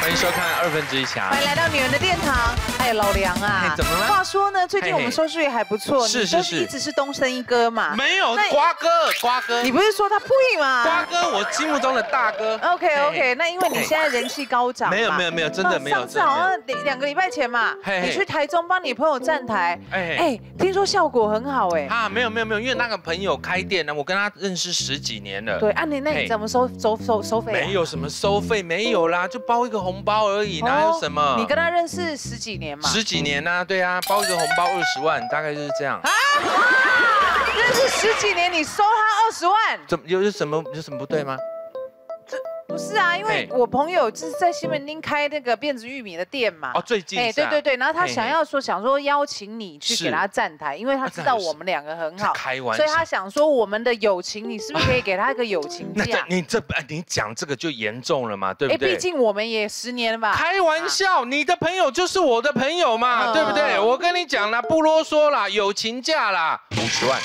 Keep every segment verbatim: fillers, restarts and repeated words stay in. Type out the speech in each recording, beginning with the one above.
欢迎收看二分之一侠。 欢迎来到女人的殿堂。哎，老梁啊， 怎么了？ 话说呢，最近我们收视率还不错， 是是是， 一直是东升一哥嘛。 没有，瓜哥，瓜哥。 你不是说他配吗？ 瓜哥，我心目中的大哥。 OK OK， 那因为你现在人气高涨。 没有没有没有，真的没有。 上次好像两个礼拜前嘛，你去台中帮你朋友站台，哎哎，听说效果很好哎。 啊，没有没有没有，因为那个朋友开店呢，我跟他认识十几年了。 对，啊你那你怎么收收收收费？ 没有什么收费，没有啦，就包一个红包而已，哪有什么？ 你跟他认识十几年嘛？ 十几年啊，对啊，包一个红包二十万，大概就是这样。啊！ 认识十几年，你收他二十万， 怎么有什么有什么不对吗？ 这不是啊，因为我朋友就是在西门町开那个辫子玉米的店嘛。 哦，最近。 哎，对对对，然后他想要说想说邀请你去给他站台，因为他知道我们两个很好， 开玩笑， 所以他想说我们的友情，你是不是可以给他一个友情价？ 你这你讲这个就严重了嘛，对不对？ 哎，毕竟我们也十年了吧。 开玩笑，你的朋友就是我的朋友嘛，对不对？我跟你讲啦，不啰嗦啦，友情价啦，五十万。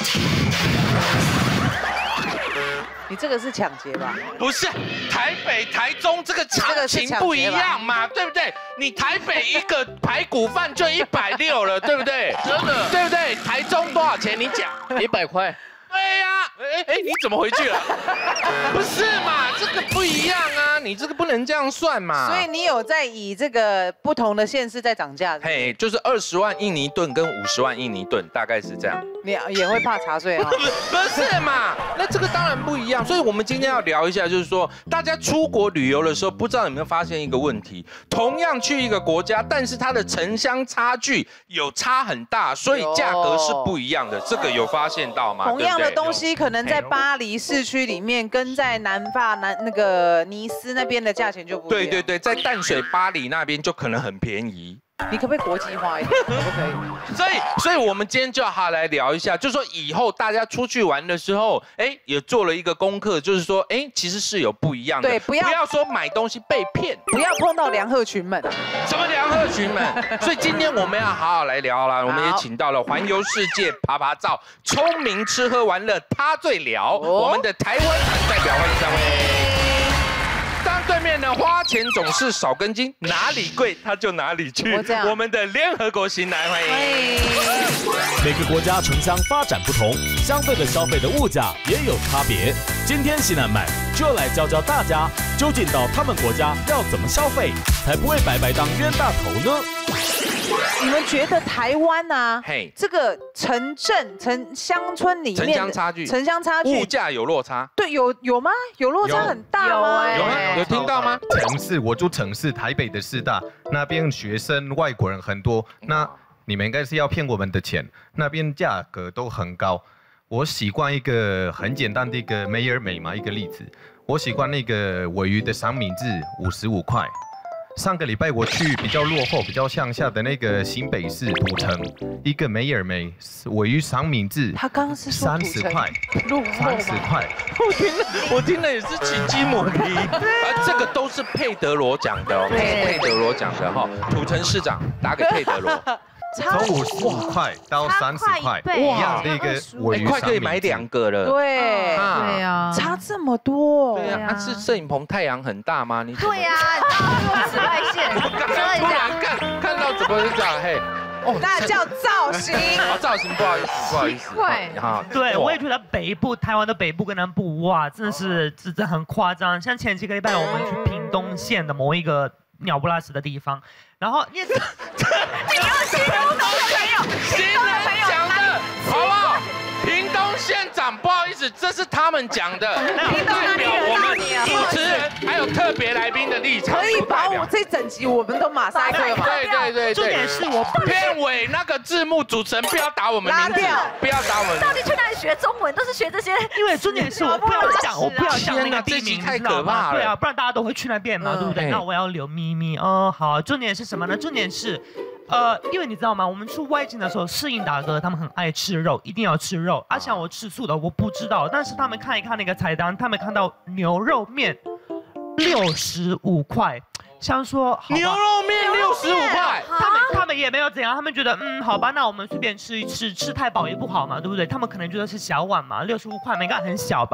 你这个是抢劫吧？ 不是，台北、台中这个行情不一样嘛，对不对？你台北一个排骨饭就一百六了，对不对？真的，对不对？台中多少钱？你讲， 一百块。 对呀，哎哎，你怎么回去了？不是嘛，这个不一样啊，你这个不能这样算嘛。 所以你有在以这个不同的县市在涨价？ 嘿，就是二十万印尼盾跟五十万印尼盾，大概是这样。 你也会怕查税啊？ 不是嘛，那这个当然不一样。所以我们今天要聊一下，就是说大家出国旅游的时候，不知道有没有发现一个问题？同样去一个国家，但是它的城乡差距有差很大，所以价格是不一样的。这个有发现到吗？ 同样的东西可能在巴黎市区里面，跟在南法南那个尼斯那边的价钱就不一样。 对对对，在淡水巴黎那边就可能很便宜。 你可不可以国际化一点？可不可以？ 所以，所以我们今天就要好来聊一下，就是说以后大家出去玩的时候，哎，也做了一个功课，就是说，哎，其实是有不一样的。 对，不要不要说买东西被骗， 不要碰到梁鹤群们。 什么梁鹤群们？所以今天我们要好好来聊啦。我们也请到了环游世界、爬爬照、聪明吃喝玩乐他最了，我们的台湾团代表，欢迎三位。当对面呢，花钱总是少根筋，哪里贵他就哪里去。我们的联合国行来欢迎。 每个国家城乡发展不同，相对的消费的物价也有差别。今天西南买就来教教大家，究竟到他们国家要怎么消费，才不会白白当冤大头呢？ 你们觉得台湾啊， 嘿， 这个城镇、城乡村里面城乡差距， 城乡差距， 物价有落差？ 对，有有吗？有落差很大吗？ 有吗？有听到吗？ 城市，我住城市，台北的师大那边学生外国人很多，那你们应该是要骗我们的钱，那边价格都很高。我习惯一个很简单的一个梅尔美嘛，一个例子，我习惯那个鲔鱼的三明治五十五块。上个礼拜我去比较落后、比较乡下的那个新北市土城，一个梅尔美鲔鱼三明治， 他刚刚是三十块，三十块， 我听了，我听了也是起鸡母皮。啊，这个都是佩德罗讲的哦，是佩德罗讲的哈。土城市长打给佩德罗。 从五十五块到三十块，一样的一个鲔鱼， 一块可以买两个了。 对， 对呀， 差这么多。 对呀，是摄影棚太阳很大吗？你对呀，用紫外线。 我刚刚突然看看到怎么是这样？嘿， 哦，那叫造型。 哦，造型，不好意思，不好意思。 快哈， 对，我也觉得北部台湾的北部跟南部，哇，真的是真的很夸张。像前几个礼拜我们去屏东县的某一个鸟不拉屎的地方，然后你。 你要形容的朋友， 新人讲的，好不好？屏东县长，不好意思，这是他们讲的，代表我们主持人还有特别来宾的立场。 可以把我这整集我们都马赛克吗？ 对对对对。 重点是我片尾那个字幕，主持人不要打我们名字，不要打我们。 到底去哪里学中文？都是学这些。 因为重点是我不要讲，我不要讲那个地名， 太可怕了。 对啊，不然大家都会去那边嘛，对不对？那我要留秘密哦。好，重点是什么呢？重点是。呃，因为你知道吗？我们去外景的时候，适应大哥他们很爱吃肉，一定要吃肉。而且我吃素的，我不知道。但是他们看一看那个菜单，他们看到牛肉面六十五块，想说牛肉面六十五块， 他们他们也没有怎样，他们觉得嗯好吧，那我们随便吃一吃，吃太饱也不好嘛，对不对？他们可能觉得是小碗嘛，六十五块没干很小吧。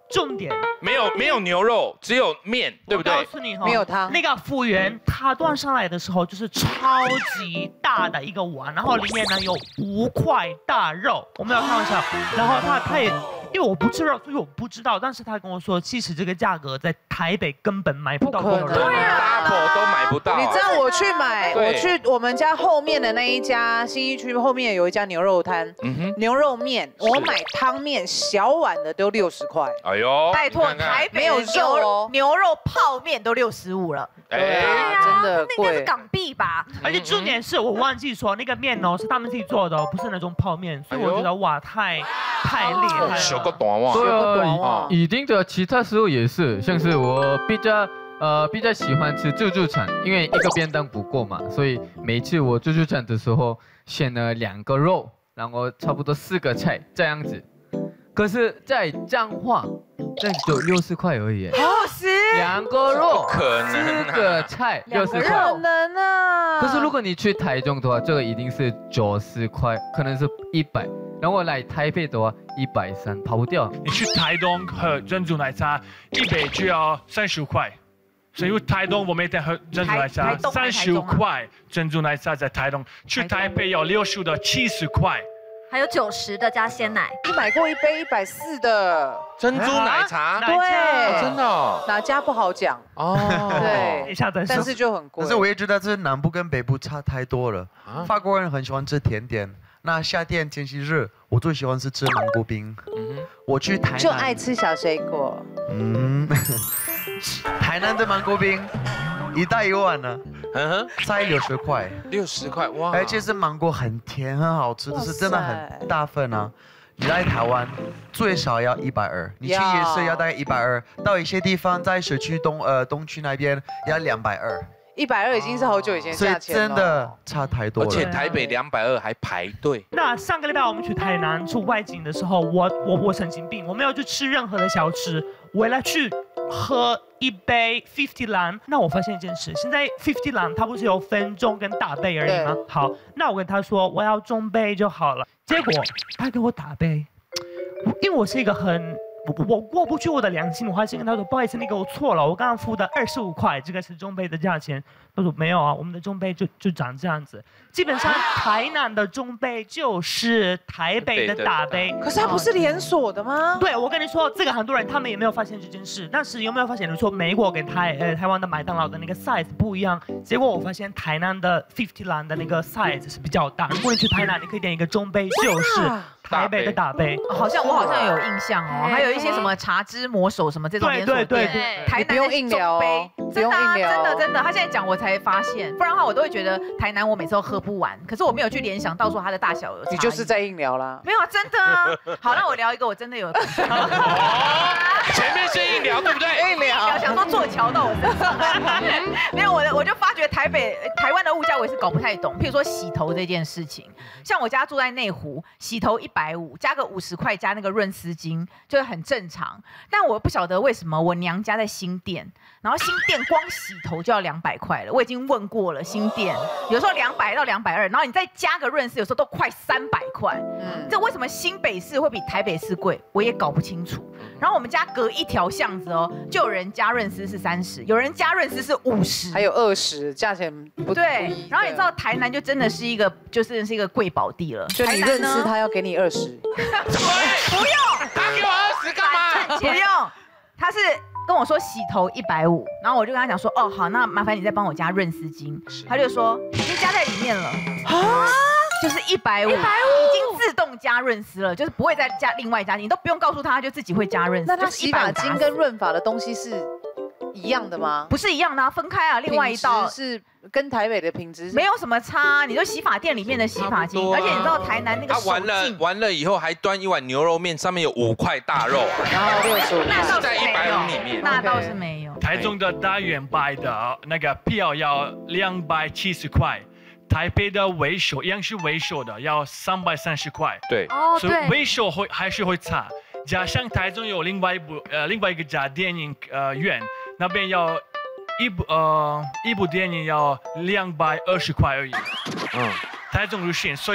重点没有没有牛肉，只有面，对不对？ 我告诉你哈， 没有汤。 那个服务员他端上来的时候就是超级大的一个碗，然后里面呢有五块大肉，我没有开玩笑。然后他他也因为我不吃肉，所以我不知道。但是他跟我说，其实这个价格在台北根本买不到过肉， 不可能对啊，double都买不到。 你知道我去买， 对我去我们家后面的那一家信义区后面有一家牛肉摊， 嗯哼， 牛肉面，我买汤面小碗的都六十块。 哎呦， 拜托， 你看看台北没有的牛肉哦牛肉泡面都六十五了。 对哎， 啊，真的那应该是贵。 港币吧？ 而且重点是我忘记说那个面哦是他们自己做的哦，不是那种泡面，所以我觉得哇太太厉害小了。 个短袜， 对短啊，一定的，其他食物也是，像是我比较呃比较喜欢吃自助餐，因为一个便当不够嘛，所以每次我自助餐的时候选了两个肉，然后差不多四个菜这样子。可是，在彰化，这只有六十块而已， 六十， 两个肉， 可能啊四个菜，六十不块。 可能啊！ 可是如果你去台中的话，这个一定是九十块，可能是一百。然后来台北的话，一百三，跑不掉。 你去台东喝珍珠奶茶，一杯就要三十块。所以台东我每天喝珍珠奶茶台台东，还三十是台中啊块珍珠奶茶在台东，去台北要六十到七十块。 还有九十的加鲜奶。 你买过一杯一百四的， 珍珠奶茶， 对哦真的哦哪家不好讲， 哦， 对等一下再说但是就很贵。 可是我也知道这南部跟北部差太多了。 啊法国人很喜欢吃甜点，那夏天天气热，我最喜欢是吃芒果冰。 嗯哼我去台南就爱吃小水果， 嗯，台南的芒果冰一袋一碗呢， 嗯哼， 才六十块， 六十块哇， 而且是芒果很甜很好吃，就是真的很大份啊。你来台湾最少要一百二，你去夜市要大概一百二，到一些地方在市区东呃东区那边要两百二， 一百二已经是好久以前的所以价钱了。 真的差太多了。 而且台北两百二还排队， 那上个礼拜我们去台南出外景的时候，我我我神经病，我没有去吃任何的小吃，为了去喝一杯 Fifty 蓝。那我发现一件事，现在 Fifty 蓝它不是有分中跟大杯而已吗？好，那我跟他说我要中杯就好了，结果他给我大杯，因为我是一个很。我我过不去我的良心，我还是跟他说不好意思，那个我错了，我刚刚付的二十五块，这个是中杯的价钱。他说没有啊，我们的中杯就就长这样子。基本上台南的中杯就是台北的大杯， 可是它不是连锁的吗？ 对，我跟你说，这个很多人他们也没有发现这件事。但是有没有发现，你说美国跟台呃台湾的麦当劳的那个 size 不一样？结果我发现台南的 Fifty 蓝的那个 size 是比较大。如果你去台南，你可以点一个中杯，就是台北的大杯。 好像我好像有印象哦，还有一些什么茶之魔手什么这种连锁店， 对对对台南不用硬聊哦中杯， 不用真的啊硬聊真的真的，他现在讲我才发现，不然的话我都会觉得台南我每次都喝不完，可是我没有去联想到说它的大小有差异。 你就是在硬聊啦。 没有啊，真的啊。好，那我聊一个我真的有感觉， 前面是硬聊对不对？ 硬聊想说做桥到我身上。没有，我的我就发觉台北、台湾的物价我也是搞不太懂。譬如说洗头这件事情，像我家住在内湖，洗头一百五，加个五十块加那个润丝巾，就很正常。但我不晓得为什么我娘家在新店，然后新店光洗头就要两百块了。我已经问过了，新店有时候两百到两百二，然后你再加个润丝，有时候都快三百块。嗯，这为什么新北市会比台北市贵？我也搞不清楚。然后我们家隔一条巷子哦，就有人加润丝是三十，有人加润丝是五十， 还有二十，价钱不对不一。 然后你知道台南就真的是一个，就真的是一个贵宝地了。 就你台南呢认识他要给你二十， 不用， 他给我二十干嘛？ 不用，他是跟我说洗头一百五，然后我就跟他讲说，哦好，那麻烦你再帮我加润丝巾。他就说已经加在里面了啊，就是一百五，已经自动加润丝了，就是不会再加另外加，你都不用告诉他，他就自己会加润丝。 那他就是洗发一百五精跟润发的东西是一样的吗？ 不是一样的啊，分开啊，另外一道品质是跟台北的品质是没有什么差，你就洗发店里面的洗发精， 差不多啊而且你知道台南那个手他完了劲， 完了以后还端一碗牛肉面，上面有五块大肉， 然后六十五那倒是在一没百五里面有，那倒是没有。 台中的大圆百的那个票要两百七十块，台北的维修一样是维修的，要三百三十块。 对， 哦所以维修会还是会差。加上台中有另外一部呃另外一个家电影呃院，那边要一部呃一部电影要两百二十块而已。 嗯， 台中入线，所以台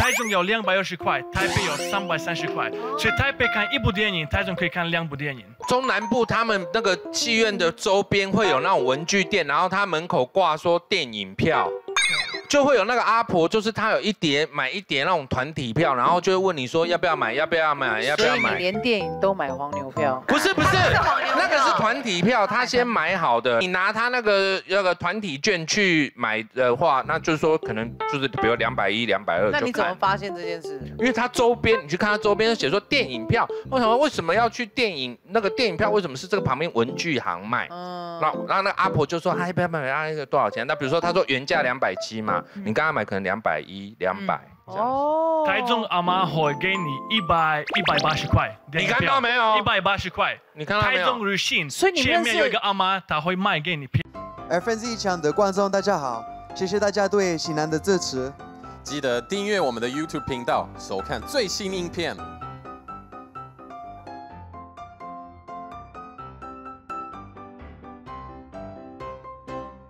台中有两百二十块，台北有三百三十块，所以台北看一部电影，台中可以看两部电影。 中南部他们那个戏院的周边会有那种文具店，然后他门口挂说电影票。就会有那个阿婆，就是她有一叠买一叠那种团体票，然后就会问你说要不要买，要不要买，要不要买。 所以你连电影都买黄牛票？ 不是不是，那个是团体票，他先买好的。你拿他那个那个团体券去买的话，那就是说可能就是比如两百一、两百二。 那你怎么发现这件事？ 因为他周边，你去看他周边写说电影票，为什么为什么要去电影那个电影票？为什么是这个旁边文具行卖？嗯，然后然后那个阿婆就说，哎，不要买，那个多少钱？那比如说他说原价两百七嘛。你刚刚买可能两百一、两百这样子。 台中阿妈会给你一百一百八十块， 你看到没有？ 一百八十块， 你看到没有？ 台中日信， 所以你前面有一个阿妈，她会卖给你票。 F N Z 场的观众大家好，谢谢大家对喜男的支持， 记得订阅我们的 YouTube 频道，收看最新影片。